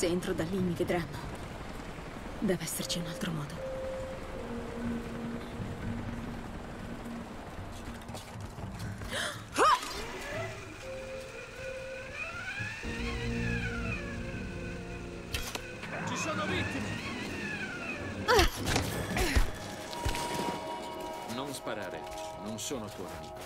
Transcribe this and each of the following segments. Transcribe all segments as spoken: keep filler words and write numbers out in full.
Se entro da lì mi vedranno. Deve esserci un altro modo. Ci sono vittime! Non sparare, non sono tuo nemico.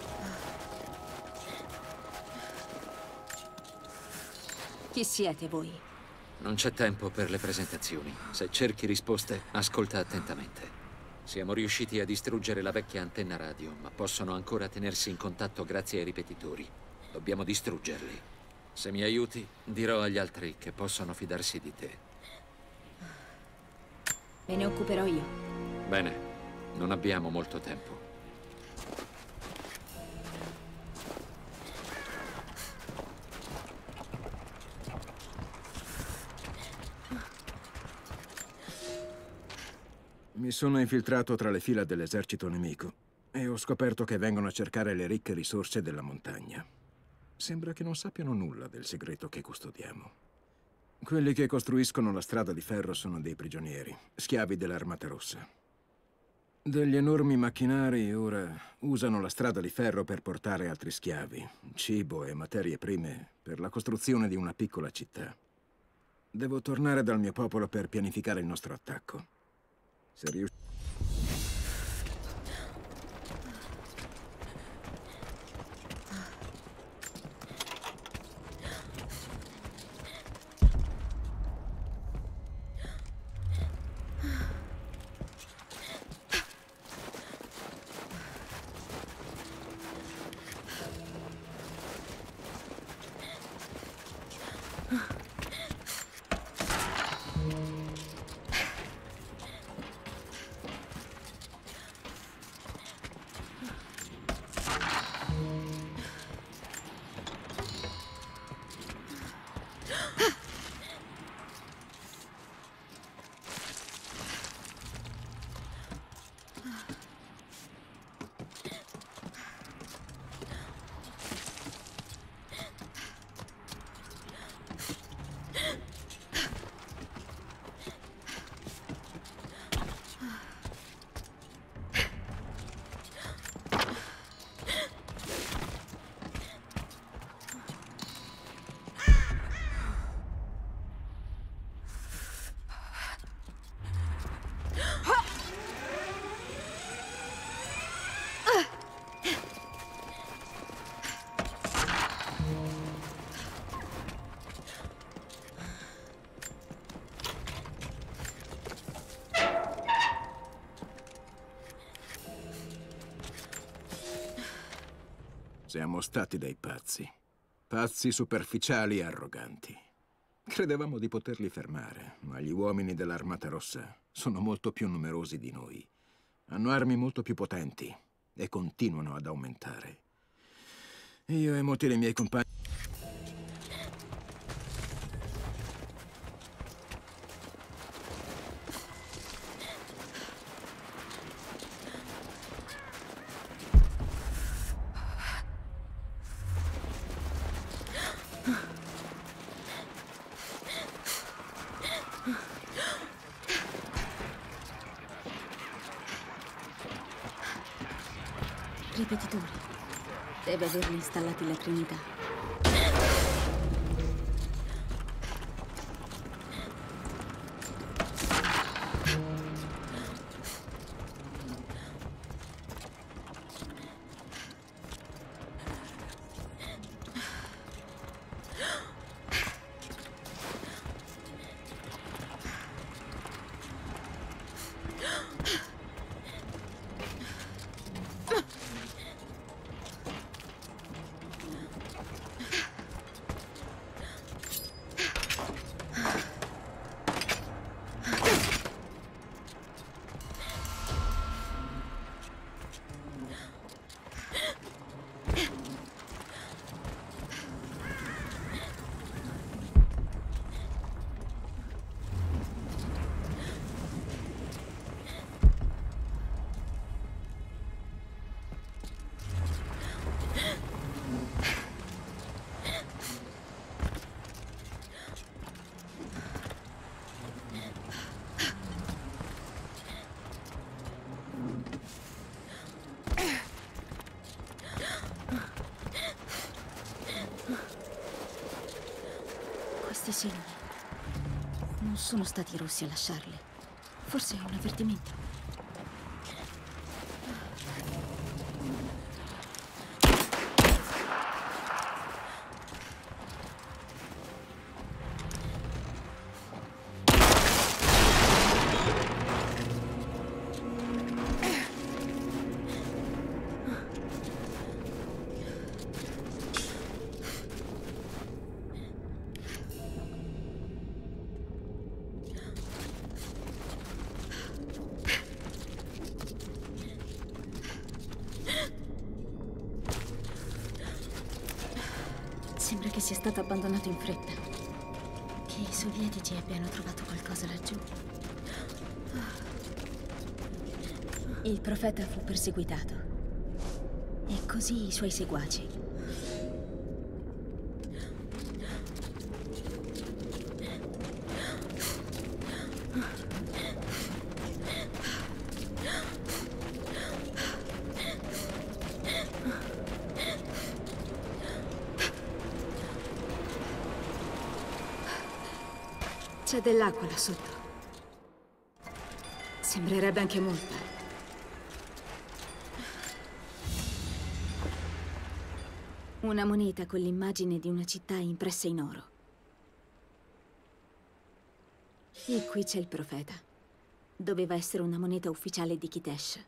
Chi siete voi? Non c'è tempo per le presentazioni. Se cerchi risposte, ascolta attentamente. Siamo riusciti a distruggere la vecchia antenna radio, ma possono ancora tenersi in contatto grazie ai ripetitori. Dobbiamo distruggerli. Se mi aiuti, dirò agli altri che possono fidarsi di te. Me ne occuperò io. Bene, non abbiamo molto tempo. Mi sono infiltrato tra le fila dell'esercito nemico e ho scoperto che vengono a cercare le ricche risorse della montagna. Sembra che non sappiano nulla del segreto che custodiamo. Quelli che costruiscono la strada di ferro sono dei prigionieri, schiavi dell'Armata Rossa. Degli enormi macchinari ora usano la strada di ferro per portare altri schiavi, cibo e materie prime per la costruzione di una piccola città. Devo tornare dal mio popolo per pianificare il nostro attacco. Se rius- Siamo stati dei pazzi. Pazzi superficiali e arroganti. Credevamo di poterli fermare, ma gli uomini dell'Armata Rossa sono molto più numerosi di noi. Hanno armi molto più potenti e continuano ad aumentare. Io e molti dei miei compagni... Ripetitori. Deve averli installati la Trinità. segni. Non sono stati i rossi a lasciarli. Forse è un avvertimento. Sembra che sia stato abbandonato in fretta. Che i sovietici abbiano trovato qualcosa laggiù. Il profeta fu perseguitato. E così i suoi seguaci. C'è dell'acqua là sotto. Sembrerebbe anche molta. Una moneta con l'immagine di una città impressa in oro. E qui c'è il profeta. Doveva essere una moneta ufficiale di Kitesh.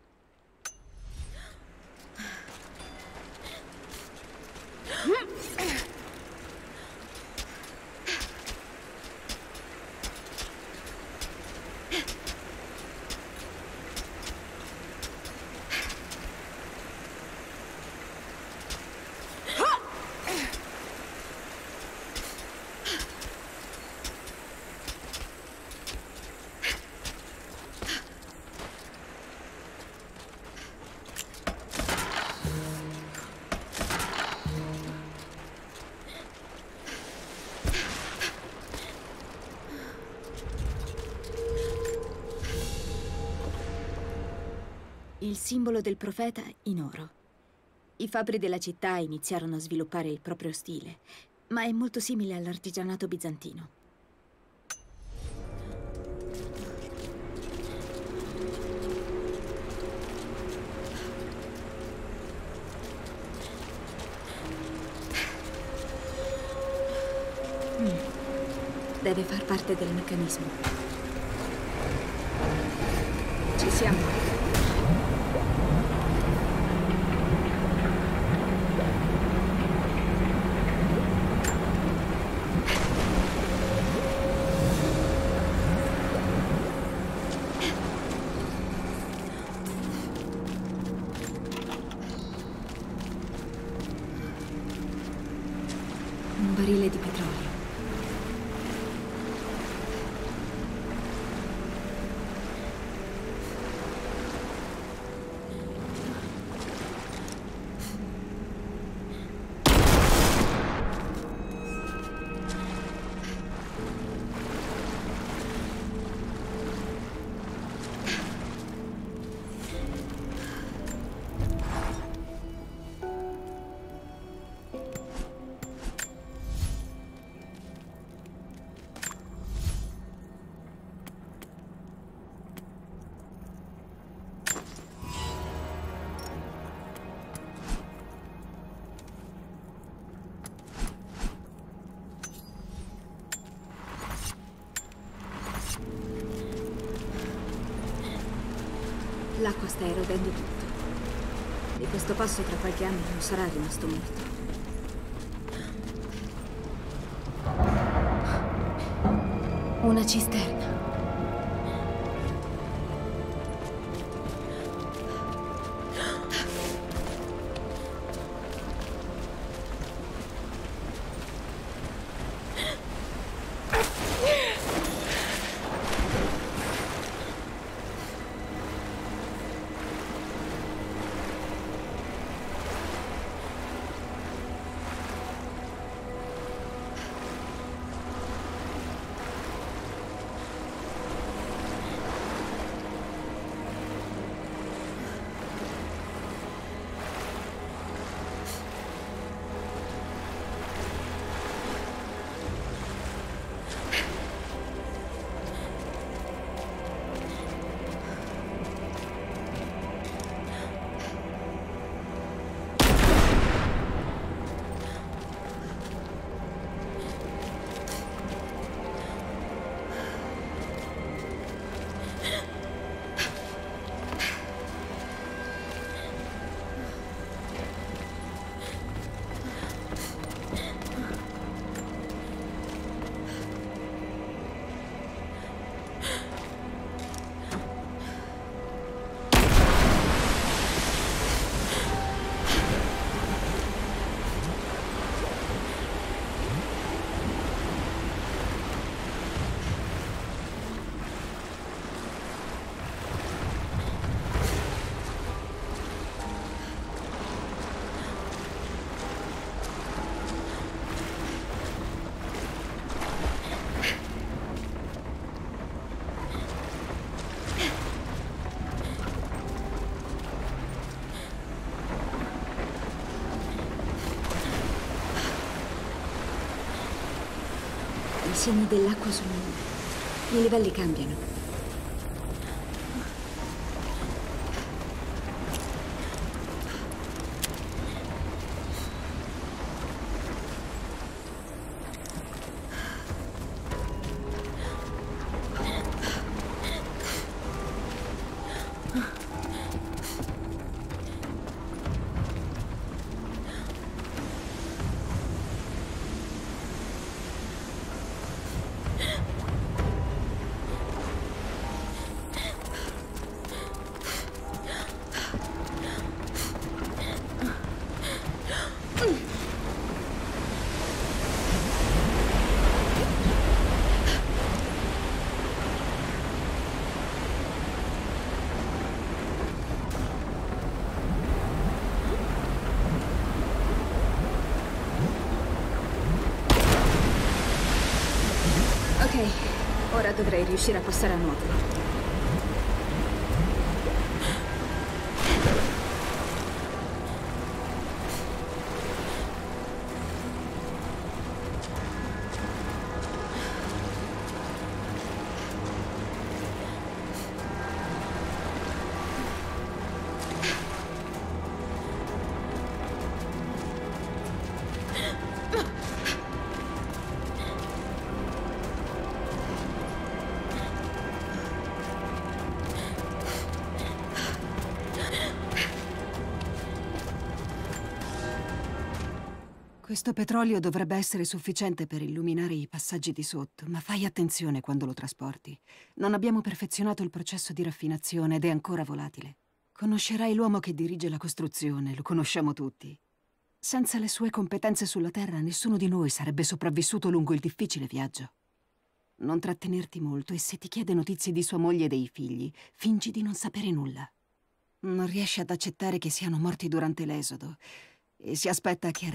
Il simbolo del profeta in oro. I fabbri della città iniziarono a sviluppare il proprio stile, ma è molto simile all'artigianato bizantino. Mm. Deve far parte del meccanismo. Ci siamo. Un barile di petrolio. L'acqua sta erodendo tutto. Di questo passo tra qualche anno non sarà rimasto molto. Una cisterna. segni dell'acqua sul mare. I livelli cambiano. Ora dovrei riuscire a passare a nuoto. Questo petrolio dovrebbe essere sufficiente per illuminare i passaggi di sotto, ma fai attenzione quando lo trasporti. Non abbiamo perfezionato il processo di raffinazione ed è ancora volatile. Conoscerai l'uomo che dirige la costruzione, lo conosciamo tutti. Senza le sue competenze sulla Terra, nessuno di noi sarebbe sopravvissuto lungo il difficile viaggio. Non trattenerti molto e se ti chiede notizie di sua moglie e dei figli, fingi di non sapere nulla. Non riesce ad accettare che siano morti durante l'esodo e si aspetta che arrivi.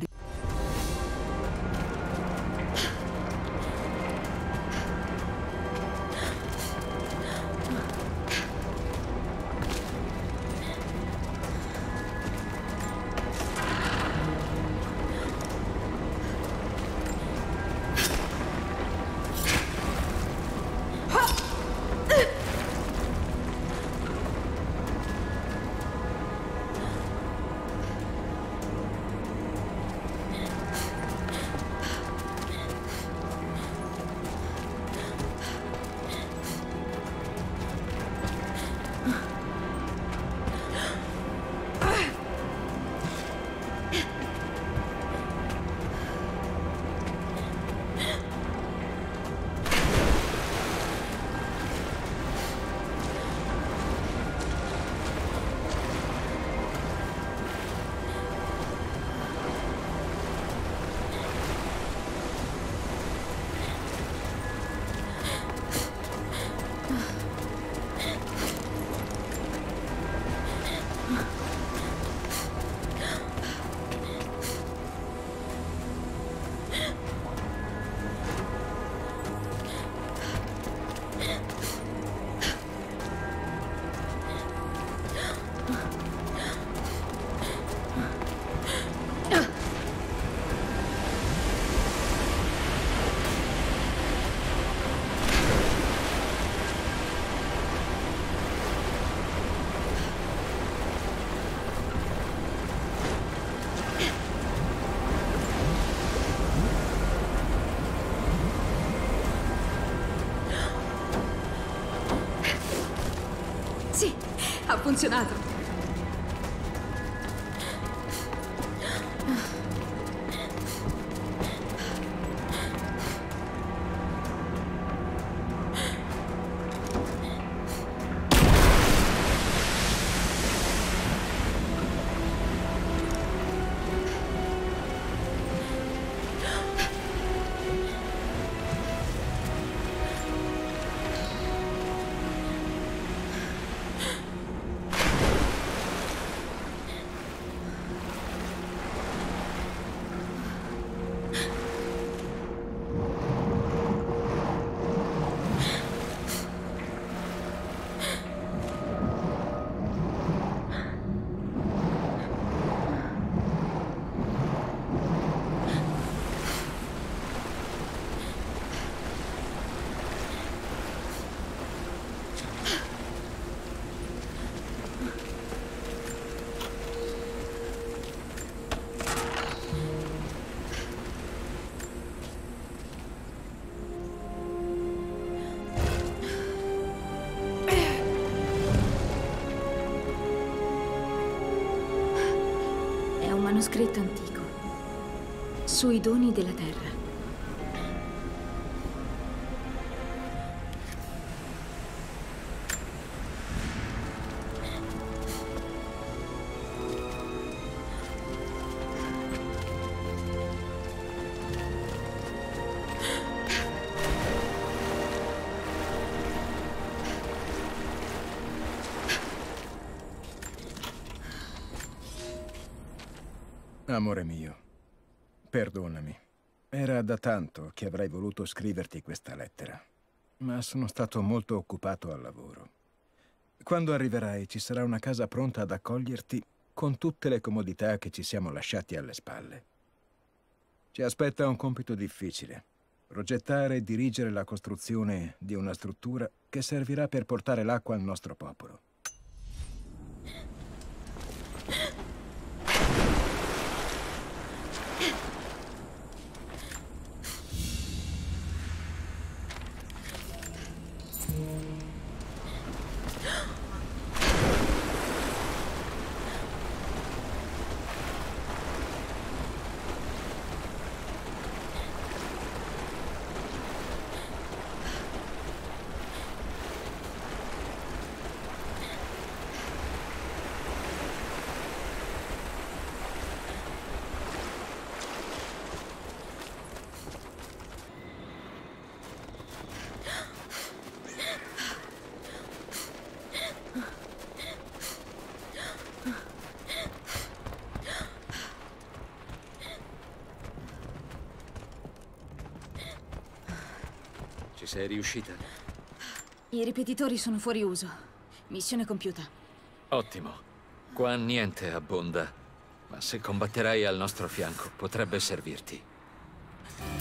Sì, ha funzionato. manoscritto antico sui doni della terra. Amore mio, perdonami. Era da tanto che avrei voluto scriverti questa lettera, ma sono stato molto occupato al lavoro. Quando arriverai ci sarà una casa pronta ad accoglierti con tutte le comodità che ci siamo lasciati alle spalle. Ci aspetta un compito difficile: progettare e dirigere la costruzione di una struttura che servirà per portare l'acqua al nostro popolo. Ci sei riuscita? I ripetitori sono fuori uso. Missione compiuta. Ottimo. Qua niente abbonda, ma se combatterai al nostro fianco potrebbe servirti.